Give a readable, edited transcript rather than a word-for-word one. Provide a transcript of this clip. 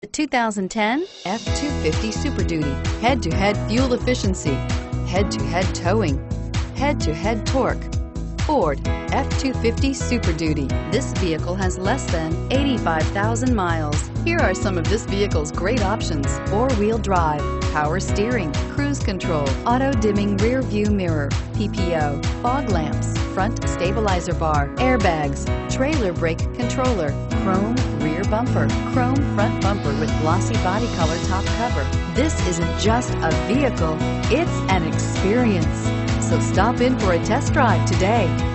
The 2010 F-250 Super Duty. Head-to-head fuel efficiency, head-to-head towing, head-to-head torque. Ford F-250 Super Duty. This vehicle has less than 85,000 miles. Here are some of this vehicle's great options: four-wheel drive, power steering, cruise control, auto-dimming rear view mirror, PPO, fog lamps, front stabilizer bar, airbags, trailer brake controller, chrome rear bumper, chrome front bumper with glossy body color top cover. This isn't just a vehicle, it's an experience. So stop in for a test drive today.